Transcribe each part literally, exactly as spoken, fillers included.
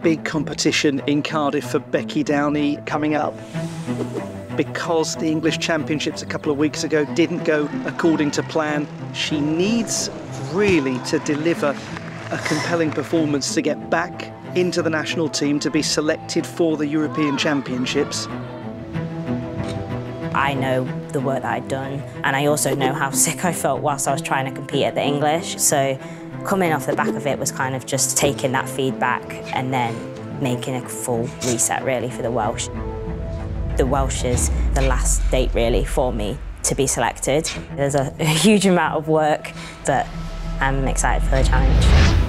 big competition in Cardiff for Becky Downie coming up. Because the English Championships a couple of weeks ago didn't go according to plan, she needs really to deliver a compelling performance to get back into the national team to be selected for the European Championships. I know the work that I'd done, and I also know how sick I felt whilst I was trying to compete at the English. So coming off the back of it was kind of just taking that feedback and then making a full reset really for the Welsh. The Welsh is the last date really for me to be selected. There's a, a huge amount of work, but I'm excited for the challenge.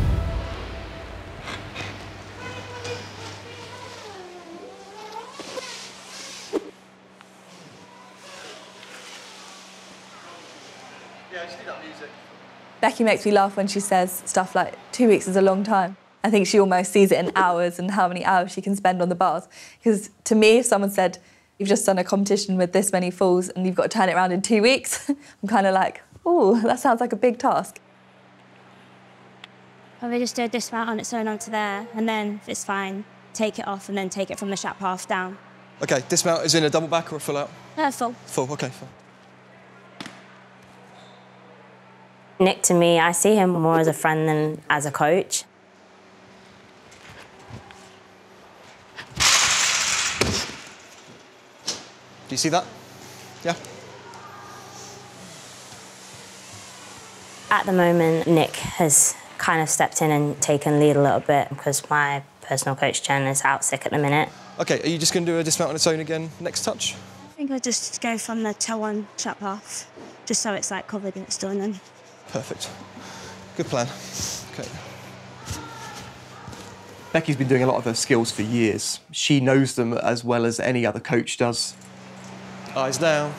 Becky makes me laugh when she says stuff like, two weeks is a long time. I think she almost sees it in hours and how many hours she can spend on the bars. Because to me, if someone said, you've just done a competition with this many falls and you've got to turn it around in two weeks, I'm kind of like, oh, that sounds like a big task. Probably just do a dismount on its own onto there, and then if it's fine, take it off and then take it from the shap half down. OK, dismount is in a double back or a full out? Uh, full. Full, OK, full. Nick, to me, I see him more as a friend than as a coach. Do you see that? Yeah? At the moment, Nick has kind of stepped in and taken lead a little bit because my personal coach, Jen, is out sick at the minute. OK, are you just going to do a dismount on its own again next touch? I think I'll just go from the toe on shap half, just so it's like covered and it's done then. Perfect. Good plan. OK. Becky's been doing a lot of her skills for years. She knows them as well as any other coach does. Eyes down.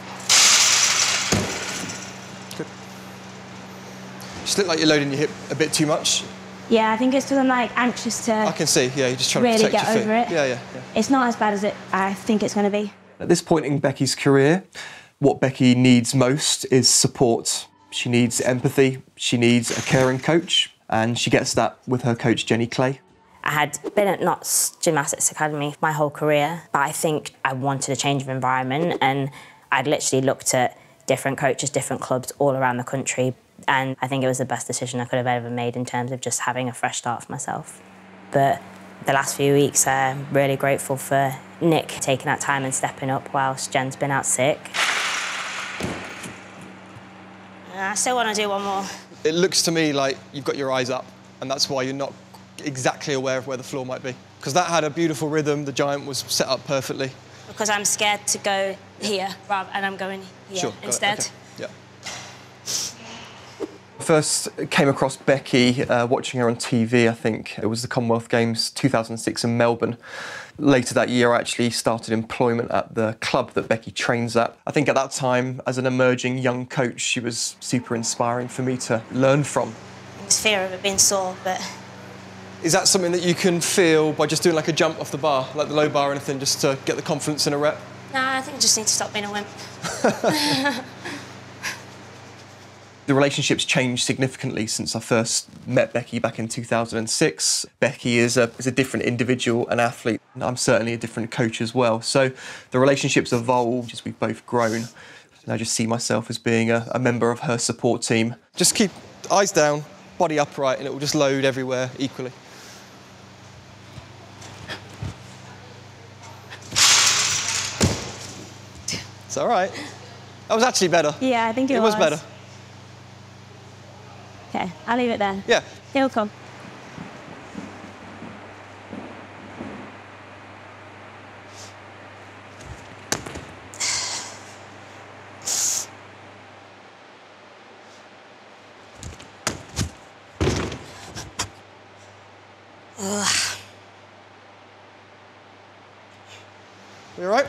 Good. Just look like you're loading your hip a bit too much. Yeah, I think it's because I'm like anxious to I can see, yeah, you're just trying really to protect get your over feet. it. Yeah, yeah, yeah. It's not as bad as it I think it's going to be. At this point in Becky's career, what Becky needs most is support. She needs empathy, she needs a caring coach, and she gets that with her coach, Jenny Clay. I had been at Notts Gymnastics Academy my whole career, but I think I wanted a change of environment, and I'd literally looked at different coaches, different clubs all around the country, and I think it was the best decision I could have ever made in terms of just having a fresh start for myself. But the last few weeks, I'm really grateful for Nick taking that time and stepping up whilst Jen's been out sick. I still want to do one more. It looks to me like you've got your eyes up, and that's why you're not exactly aware of where the floor might be. Because that had a beautiful rhythm, the giant was set up perfectly. Because I'm scared to go here, rather, and I'm going here sure, instead. Okay. Yeah. First came across Becky uh, watching her on T V, I think. It was the Commonwealth Games two thousand six in Melbourne. Later that year, I actually started employment at the club that Becky trains at. I think at that time, as an emerging young coach, she was super inspiring for me to learn from. It's fear of it being sore, but... Is that something that you can feel by just doing like a jump off the bar, like the low bar or anything, just to get the confidence in a rep? Nah, I think I just need to stop being a wimp. The relationship's changed significantly since I first met Becky back in two thousand six. Becky is a, is a different individual and athlete, and I'm certainly a different coach as well. So the relationship's evolved as we've both grown, and I just see myself as being a, a member of her support team. Just keep eyes down, body upright, and it will just load everywhere equally. It's all right. That was actually better. Yeah, I think it, it was. It was better. OK, I'll leave it there. Yeah. It'll come. Ugh. You all right?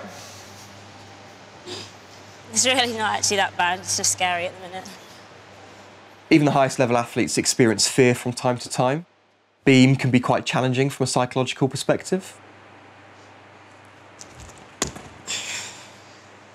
It's really not actually that bad. It's just scary at the minute. Even the highest level athletes experience fear from time to time. Beam can be quite challenging from a psychological perspective.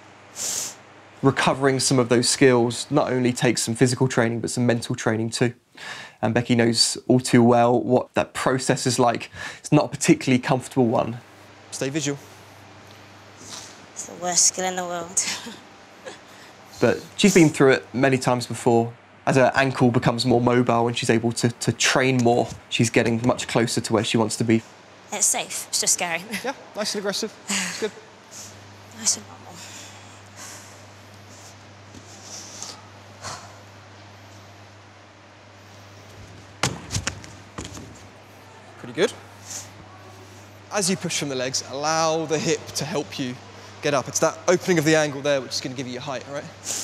Recovering some of those skills not only takes some physical training, but some mental training too. And Becky knows all too well what that process is like. It's not a particularly comfortable one. Stay visual. It's the worst skill in the world. But she's been through it many times before. As her ankle becomes more mobile and she's able to, to train more, she's getting much closer to where she wants to be. It's safe, it's just scary. Yeah, nice and aggressive. It's good. Nice and normal. Pretty good. As you push from the legs, allow the hip to help you get up. It's that opening of the angle there which is going to give you your height, all right?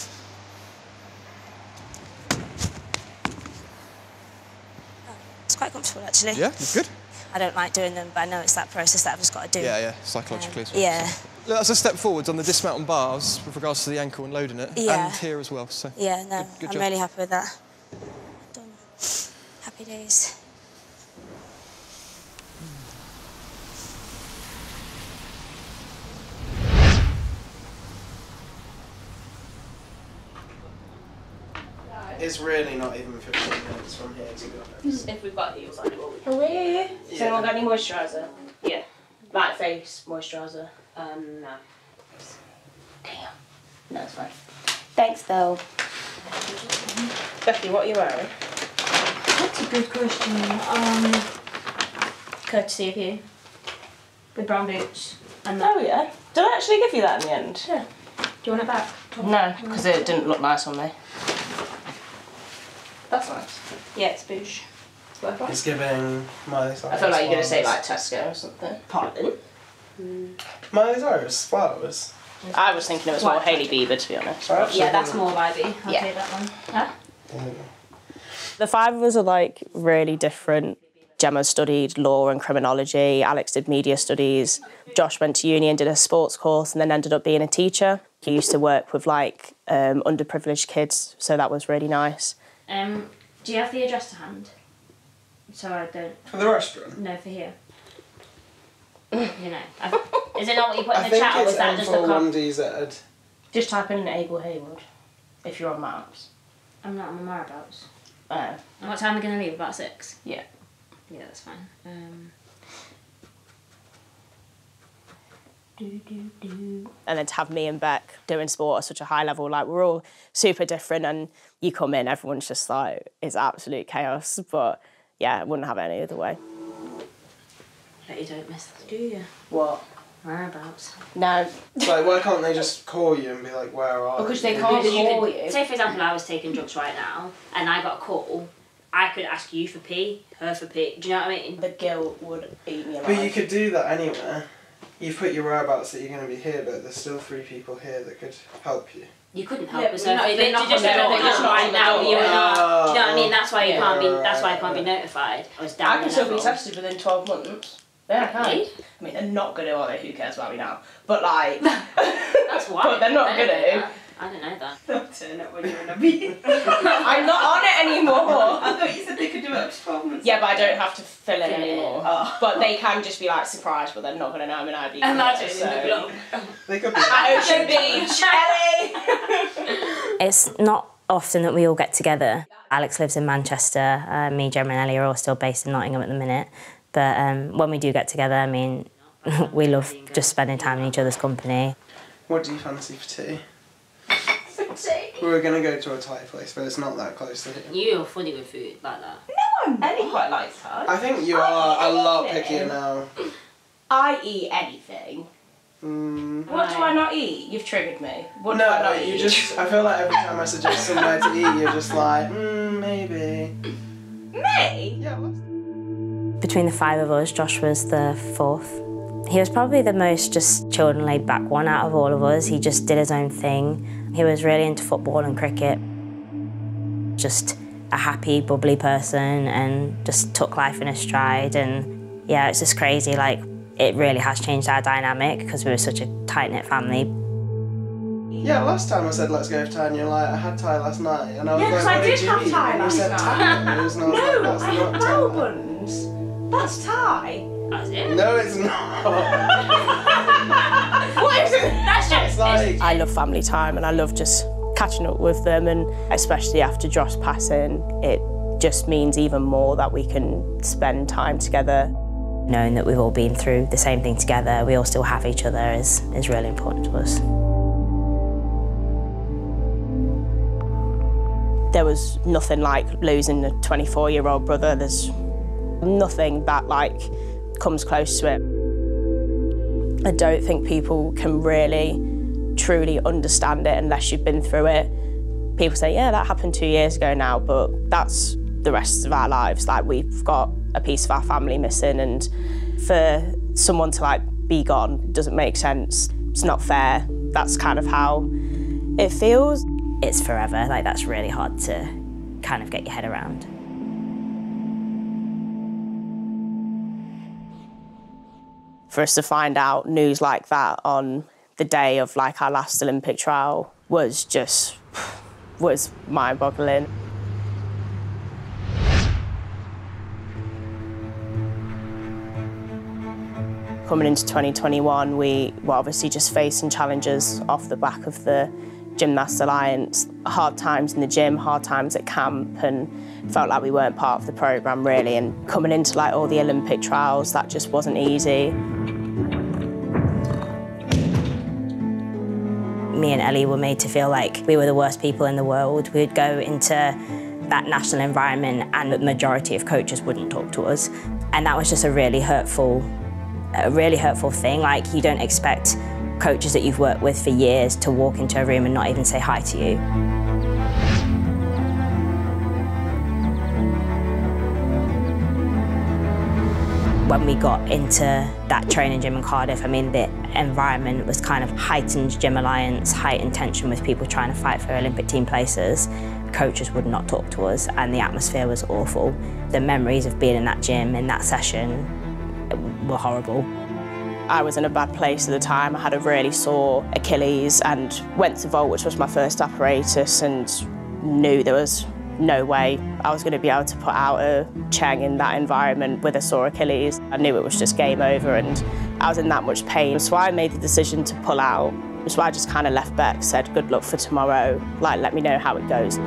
It's quite comfortable, actually. Yeah, it's good. I don't like doing them, but I know it's that process that I've just got to do. Yeah, yeah, psychologically Um, as well. yeah. So. Look, that's a step forwards on the dismount on bars with regards to the ankle and loading it, Yeah. and here as well. So Yeah, no, good, good I'm job. really happy with that. Done. Happy days. It's really not even fifteen minutes from here to go. If we've got heels on, will we? Oh, really? Has anyone got any moisturiser? Yeah. Like face moisturiser? Um, no. Damn. No, it's fine. Thanks, though. Becky, what are you wearing? That's a good question. Um, courtesy of you. With brown boots. And Oh, yeah. Did I actually give you that in the end? Yeah. Do you want it back? No, because it didn't look nice on me. That's nice. Yeah, it's boosh. It's giving Miley Cyrus. I feel like you're going to say flowers. like Tesco or something. Pardon? Miley Cyrus flowers. I was thinking it was more Hailey Bieber, to be honest. I actually Yeah, that's didn't. more vibey. I'll Yeah. take that one. Huh? The five of us are like really different. Gemma studied law and criminology, Alex did media studies, Josh went to uni and did a sports course and then ended up being a teacher. He used to work with like um, underprivileged kids, so that was really nice. Um, do you have the address to hand? So I don't For the restaurant? know for here. You know. I, is it not what you put in I the think chat, or it's was that M just four a one cop? D Z. Just type in Abel Haywood if you're on maps. I'm not on my whereabouts. Oh. And what time are we going to leave? About six? Yeah. Yeah, that's fine. Um, And then to have me and Beck doing sport at such a high level, like we're all super different and you come in, everyone's just like, it's absolute chaos. But yeah, I wouldn't have it any other way. but you don't miss, do you? What? Whereabouts? No. Like, why can't they just call you and be like, where are Because you? they can't Because you call could- you. Say, for example, I was taking drugs right now and I got a call. I could ask you for pee, her for pee. Do you know what I mean? The guilt would eat me alive. But you could do that anywhere. You've put your whereabouts that you're going to be here, but there's still three people here that could help you. You couldn't help Yeah, us. but So not- if they they knock just on the don't door, know they just knock right on the now, door. you are not. Do you know what I mean? Oh, That's why you yeah, can't be. right, That's why I can't be right. notified. I was down. I can still be level. tested within twelve months. Yeah, I can. Really? I mean, they're not going to, are they? Who cares about me now? But like... That's why. But they're not I didn't gonna. know that. I didn't know that. They'll turn up when you're in a meeting. I'm not on it anymore. I thought you said they could do it up to twelve months. Yeah, but I don't have to fill in Fill it in. anymore. Oh. But they can just be like surprised, but they're not going to know I'm an I B. Imagine so. in the blog. They could be. At Ocean Beach, L A. It's not often that we all get together. Alex lives in Manchester. Uh, me, Gemma and Ellie are all still based in Nottingham at the minute. But um, when we do get together, I mean, we love just spending time in each other's company. What do you fancy for tea? We were going to go to a Thai place, but it's not that close to here. You're funny with food like that. Ellie quite likes her. I think you I are a eat lot anything. pickier now. I eat anything. Mm. What do I not eat? You've triggered me. What do I No, not you eat? just, I feel like every time I suggest somewhere to eat, you're just like, mm, maybe. Me? Yeah, well, Between the five of us, Josh was the fourth. He was probably the most just chilled and laid back one out of all of us. He just did his own thing. He was really into football and cricket. Just a happy, bubbly person and just took life in his stride. And yeah, it's just crazy. Like, it really has changed our dynamic because we were such a tight-knit family. yeah, last time I said let's go for Thai and you're like, I had Thai last night. And I was Yeah, like, 'cause I what did you have eat? Thai And you last said night. tacos, and I was No, like, that's I not had Thai. Melbourne's. That's Thai. That's it. No, it's not. What is it? That's just... It's like, I love family time and I love just catching up with them, and especially after Josh passing, it just means even more that we can spend time together. Knowing that we've all been through the same thing together, we all still have each other is, is really important to us. There was nothing like losing a twenty-four-year-old brother. There's nothing that like comes close to it. I don't think people can really, truly understand it unless you've been through it. People say, yeah, that happened two years ago now, but that's the rest of our lives. Like, we've got a piece of our family missing, and for someone to like be gone doesn't make sense. It's not fair. That's kind of how it feels. It's forever, like that's really hard to kind of get your head around. For us to find out news like that on the day of like our last Olympic trial was just, was mind-boggling. Coming into twenty twenty-one, we were obviously just facing challenges off the back of the Gymnasts Alliance. Hard times in the gym, hard times at camp, and felt like we weren't part of the programme really. And coming into like all the Olympic trials, that just wasn't easy. Me and Ellie were made to feel like we were the worst people in the world. We'd go into that national environment and the majority of coaches wouldn't talk to us. And that was just a really hurtful, a really hurtful thing. Like, you don't expect coaches that you've worked with for years to walk into a room and not even say hi to you. When we got into that training gym in Cardiff, I mean, the environment was kind of heightened gym alliance, heightened tension with people trying to fight for Olympic team places. Coaches would not talk to us and the atmosphere was awful. The memories of being in that gym, in that session, were horrible. I was in a bad place at the time. I had a really sore Achilles and went to vault, which was my first apparatus, and knew there was no way I was going to be able to put out a cheng in that environment with a sore Achilles. I knew it was just game over and I was in that much pain. So I made the decision to pull out. So I just kind of left Beck, said good luck for tomorrow, like let me know how it goes.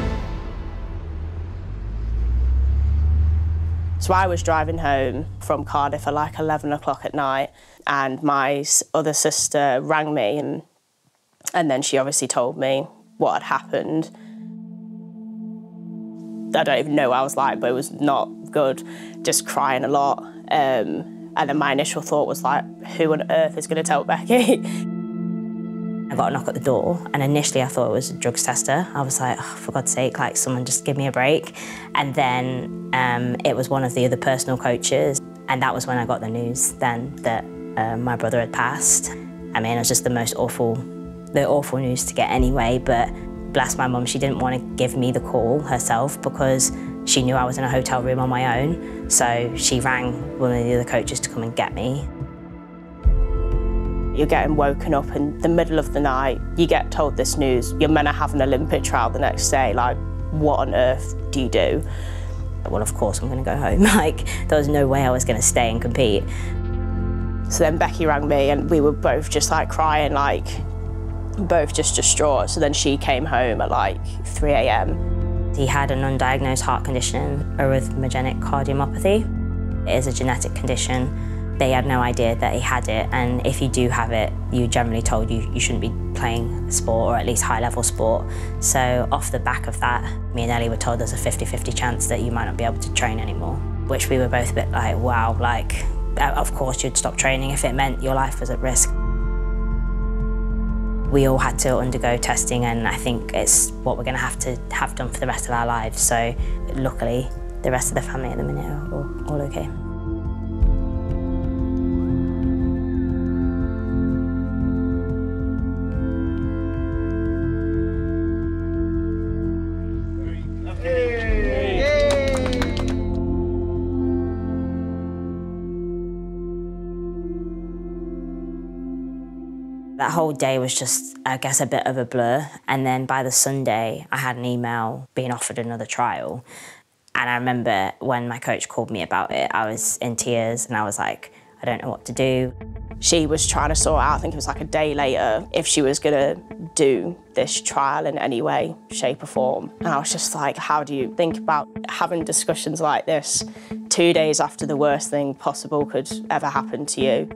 So I was driving home from Cardiff at like eleven o'clock at night, and my other sister rang me, and, and then she obviously told me what had happened. I don't even know what I was like, but it was not good, just crying a lot. Um, and then my initial thought was like, who on earth is going to tell Becky? I got a knock at the door, and initially I thought it was a drugs tester. I was like, oh, for God's sake, like someone just give me a break. And then um, it was one of the other personal coaches, and that was when I got the news then that uh, my brother had passed. I mean, it was just the most awful, the awful news to get anyway, but bless my mum, she didn't want to give me the call herself because she knew I was in a hotel room on my own, so she rang one of the other coaches to come and get me. You're getting woken up in the middle of the night, you get told this news, you're meant to have an Olympic trial the next day, like, what on earth do you do? Well, of course I'm going to go home. Like, there was no way I was going to stay and compete. So then Becky rang me and we were both just like crying, like, both just distraught. So then she came home at like three A M He had an undiagnosed heart condition, arrhythmogenic cardiomyopathy. It is a genetic condition. They had no idea that he had it, and if you do have it, you're generally told you, you shouldn't be playing sport, or at least high-level sport. So off the back of that, me and Ellie were told there's a fifty fifty chance that you might not be able to train anymore, which we were both a bit like, wow, like, of course you'd stop training if it meant your life was at risk. We all had to undergo testing, and I think it's what we're going to have to have done for the rest of our lives. So luckily, the rest of the family at the minute are all, all okay. That whole day was just, I guess, a bit of a blur. And then by the Sunday, I had an email being offered another trial. And I remember when my coach called me about it, I was in tears and I was like, I don't know what to do. She was trying to sort out, I think it was like a day later, if she was gonna do this trial in any way, shape or form. And I was just like, how do you think about having discussions like this two days after the worst thing possible could ever happen to you?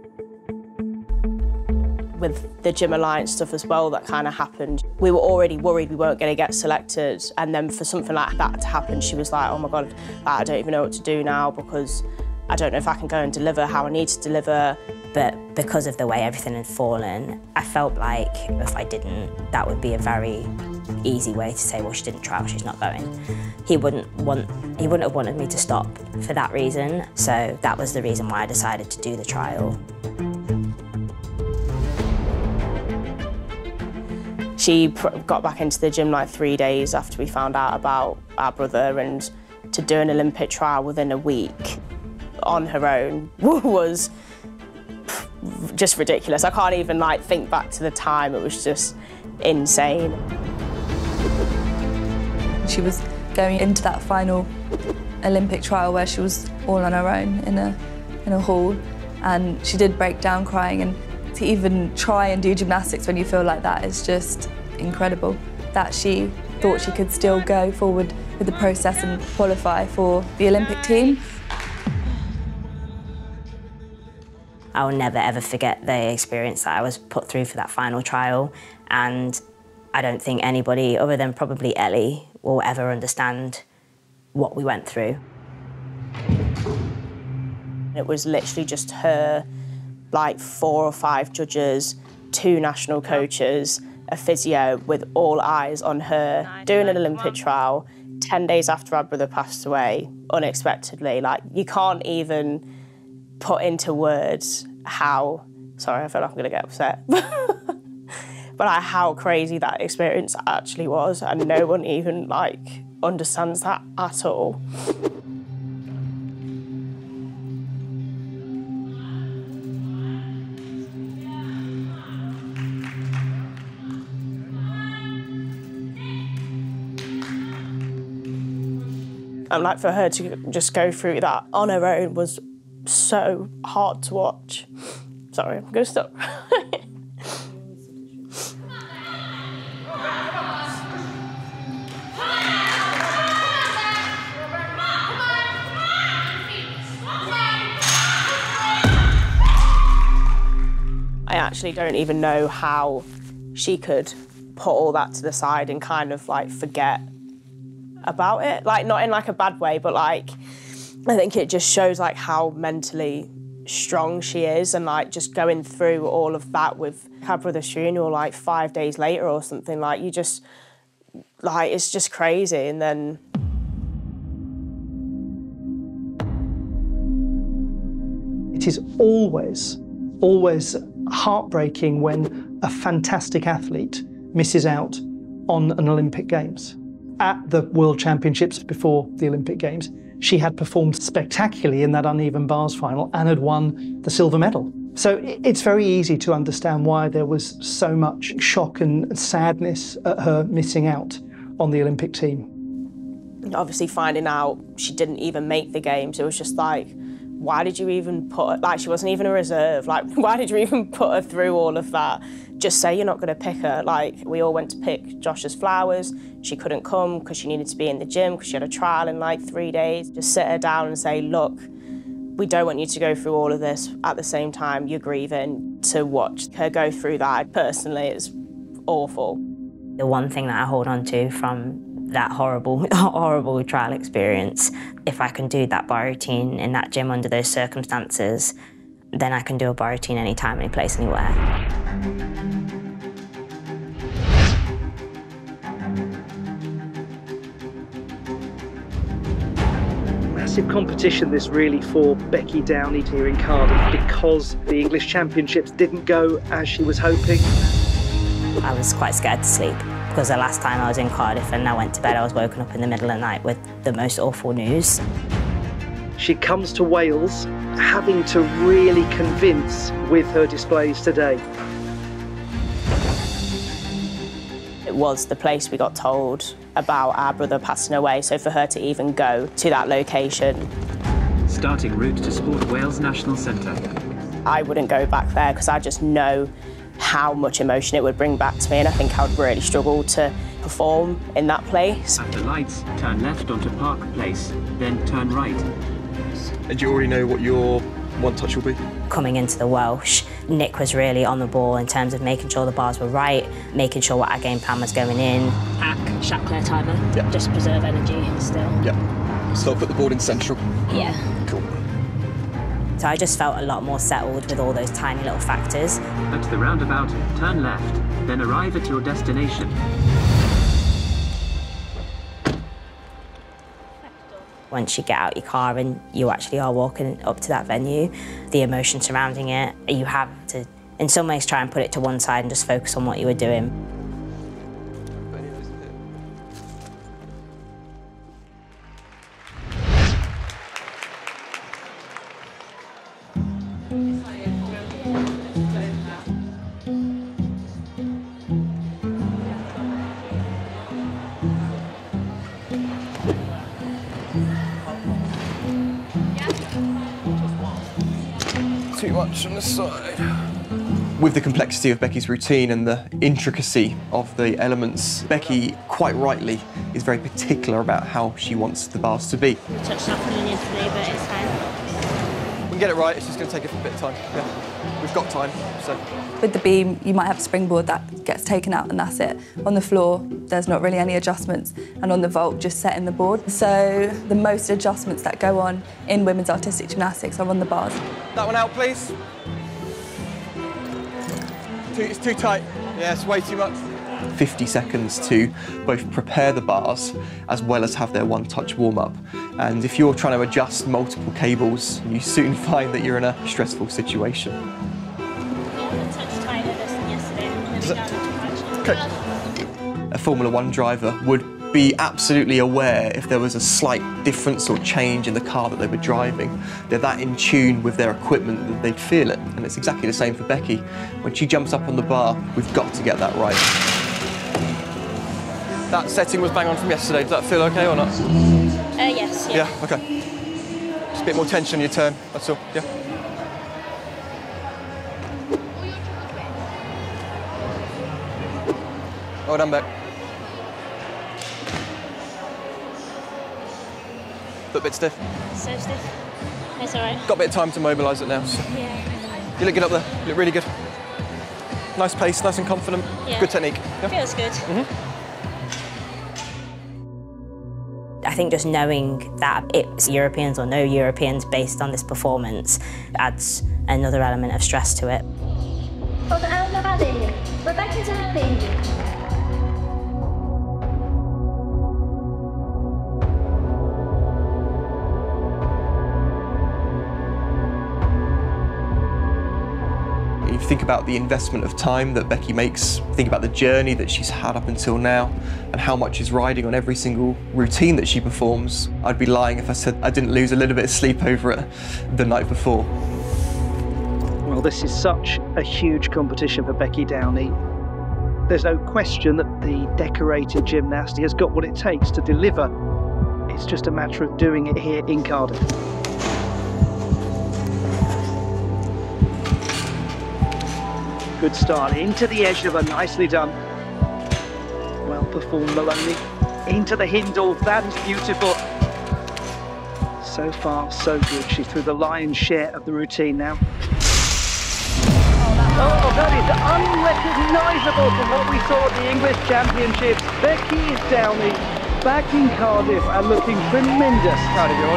With the Gym Alliance stuff as well that kind of happened, we were already worried we weren't going to get selected, and then for something like that to happen, she was like, oh my God, I don't even know what to do now because I don't know if I can go and deliver how I need to deliver. But because of the way everything had fallen, I felt like if I didn't, that would be a very easy way to say, well, she didn't trial, she's not going. He wouldn't want, he wouldn't have wanted me to stop for that reason. So that was the reason why I decided to do the trial. She got back into the gym like three days after we found out about our brother, and to do an Olympic trial within a week on her own was just ridiculous. I can't even like think back to the time. It was just insane. She was going into that final Olympic trial where she was all on her own in a, in a hall, and she did break down crying, and to even try and do gymnastics when you feel like that is just incredible. That she thought she could still go forward with the process and qualify for the Olympic team. I will never ever forget the experience that I was put through for that final trial, and I don't think anybody other than probably Ellie will ever understand what we went through. It was literally just her, like four or five judges, two national coaches, a physio, with all eyes on her, doing an Olympic trial, ten days after our brother passed away, unexpectedly. Like, you can't even put into words how, sorry, I feel like I'm gonna get upset, but like how crazy that experience actually was, and no one even like understands that at all. And like for her to just go through that on her own was so hard to watch. Sorry, I'm gonna stop. I actually don't even know how she could put all that to the side and kind of like forget about it. Like, not in like a bad way, but like, I think it just shows like how mentally strong she is, and like just going through all of that with her brother's funeral like five days later or something, like you just, like, it's just crazy. And then it is always, always heartbreaking when a fantastic athlete misses out on an Olympic Games. At the World Championships before the Olympic Games, she had performed spectacularly in that uneven bars final and had won the silver medal. So it's very easy to understand why there was so much shock and sadness at her missing out on the Olympic team. Obviously finding out she didn't even make the Games, it was just like, why did you even put her, like she wasn't even a reserve, like why did you even put her through all of that? Just say you're not going to pick her. Like, we all went to pick Josh's flowers, she couldn't come because she needed to be in the gym because she had a trial in like three days. Just sit her down and say, look, we don't want you to go through all of this at the same time you're grieving. To watch her go through that, personally, is awful. The one thing that I hold on to from that horrible, horrible trial experience, if I can do that bar routine in that gym under those circumstances, then I can do a bar routine anytime, any place, anywhere. Massive competition this really for Becky Downie here in Cardiff, because the English Championships didn't go as she was hoping. I was quite scared to sleep, because the last time I was in Cardiff and I went to bed, I was woken up in the middle of the night with the most awful news. She comes to Wales having to really convince with her displays today. It was the place we got told about our brother passing away, so for her to even go to that location. Starting route to Sport Wales National Centre. I wouldn't go back there because I just know how much emotion it would bring back to me, and I think I would really struggle to perform in that place. After lights, turn left onto Park Place, then turn right. And do you already know what your one touch will be? Coming into the Welsh, Nick was really on the ball in terms of making sure the bars were right, making sure what our game plan was going in. Hack, shot clear timer, Yep. just preserve energy still. Yep. So I'll put the board in central. Yeah. Cool. So I just felt a lot more settled with all those tiny little factors. At the roundabout, turn left, then arrive at your destination. Once you get out your car and you actually are walking up to that venue, the emotion surrounding it, you have to, in some ways, try and put it to one side and just focus on what you were doing. Too much on the side. With the complexity of Becky's routine and the intricacy of the elements, Becky, quite rightly, is very particular about how she wants the bars to be. We touched off union today, but it's fine. We can get it right, it's just going to take a bit of time. Yeah. We've got time, so. With the beam, you might have a springboard that gets taken out and that's it. On the floor, there's not really any adjustments, and on the vault, just setting the board. So the most adjustments that go on in women's artistic gymnastics are on the bars. That one out, please. Too, it's too tight. Yeah, it's way too much. fifty seconds to both prepare the bars as well as have their one-touch warm-up. And if you're trying to adjust multiple cables, you soon find that you're in a stressful situation. Okay. A Formula One driver would be absolutely aware if there was a slight difference or change in the car that they were driving. They're that in tune with their equipment that they'd feel it. And it's exactly the same for Becky. When she jumps up on the bar, we've got to get that right. That setting was bang on from yesterday. Does that feel okay or not? Uh, yes, yeah. Yeah, okay. Just a bit more tension on your turn, that's all, yeah. Well done, Beck. Look a bit stiff. So stiff. It's all right. Got a bit of time to mobilise it now. So. Yeah. You look good up there, you look really good. Nice pace, nice and confident. Yeah. Good technique. Yeah? Feels good. Mm-hmm. I think just knowing that it's Europeans or no Europeans based on this performance adds another element of stress to it. You think about the investment of time that Becky makes, think about the journey that she's had up until now, and how much is riding on every single routine that she performs. I'd be lying if I said I didn't lose a little bit of sleep over it the night before. Well, this is such a huge competition for Becky Downie. There's no question that the decorated gymnast has got what it takes to deliver. It's just a matter of doing it here in Cardiff. Good start, into the edge of her, nicely done. Well performed, Maloney. Into the Hindle, that is beautiful. So far, so good. She's through the lion's share of the routine now. Oh, that is unrecognisable from what we saw at the English Championships. Becky Downie back in Cardiff and looking tremendous. Proud of you,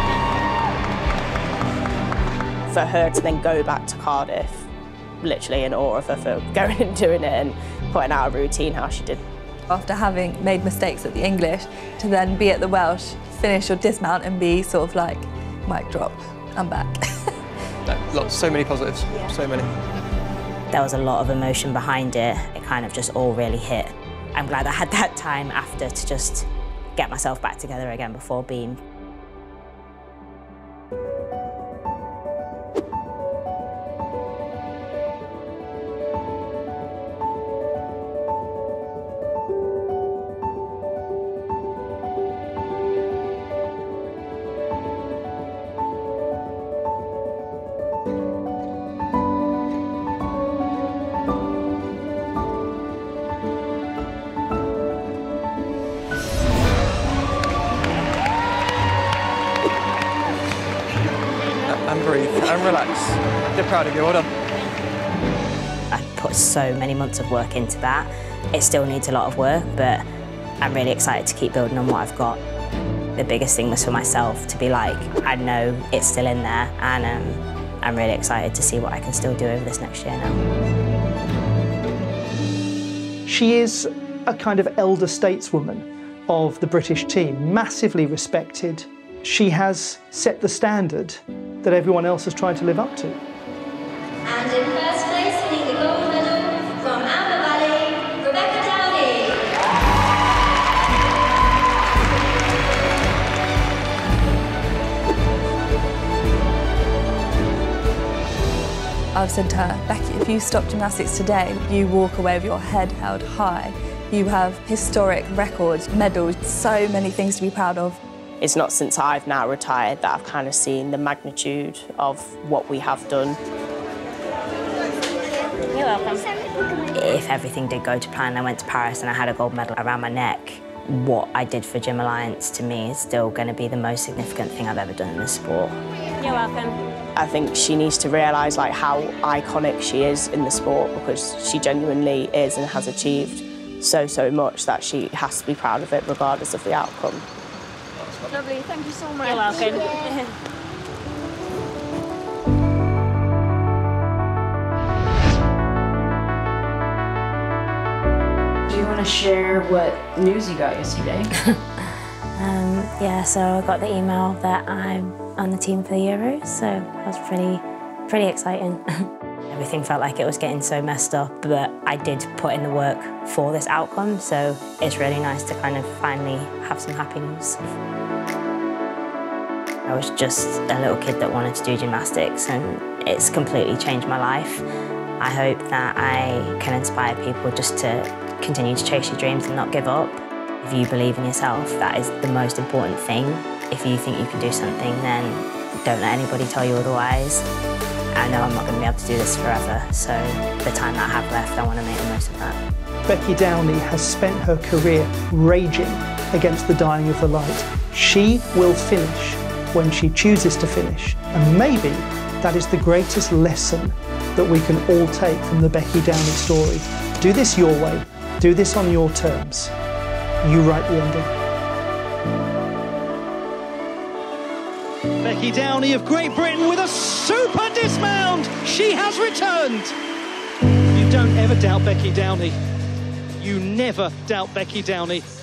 well done. For her to then go back to Cardiff, literally in awe of her for going and doing it and putting out a routine how she did. After having made mistakes at the English, to then be at the Welsh, finish your dismount and be sort of like, mic drop, I'm back. No, lots, so many positives, Yeah. so many. There was a lot of emotion behind it. It kind of just all really hit. I'm glad I had that time after to just get myself back together again before being and relax. They're proud of you, well done. I put so many months of work into that. It still needs a lot of work, but I'm really excited to keep building on what I've got. The biggest thing was for myself to be like, I know it's still in there, and um, I'm really excited to see what I can still do over this next year now. She is a kind of elder stateswoman of the British team, massively respected. She has set the standard that everyone else has tried to live up to. And in first place, winning the gold medal from Amber Valley, Rebecca Downie. I've said to her, Becky, if you stop gymnastics today, you walk away with your head held high. You have historic records, medals, so many things to be proud of. It's not since I've now retired that I've kind of seen the magnitude of what we have done. You're welcome. If everything did go to plan, I went to Paris and I had a gold medal around my neck, what I did for Gym Alliance to me is still going to be the most significant thing I've ever done in this sport. You're welcome. I think she needs to realise like how iconic she is in the sport, because she genuinely is and has achieved so, so much that she has to be proud of it regardless of the outcome. Lovely, thank you so much. You're welcome. Yeah. Do you want to share what news you got yesterday? um, yeah, so I got the email that I'm on the team for the Euros, so that was pretty, pretty exciting. Everything felt like it was getting so messed up, but I did put in the work for this outcome, so it's really nice to kind of finally have some happy news. I was just a little kid that wanted to do gymnastics, and it's completely changed my life. I hope that I can inspire people just to continue to chase your dreams and not give up. If you believe in yourself, that is the most important thing. If you think you can do something, then don't let anybody tell you otherwise. I know I'm not going to be able to do this forever, so the time that I have left, I want to make the most of that. Becky Downie has spent her career raging against the dying of the light. She will finish when she chooses to finish, and maybe that is the greatest lesson that we can all take from the Becky Downie story. Do this your way, do this on your terms. You write the ending. Becky Downie of Great Britain with a super dismount! She has returned! You don't ever doubt Becky Downie. You never doubt Becky Downie.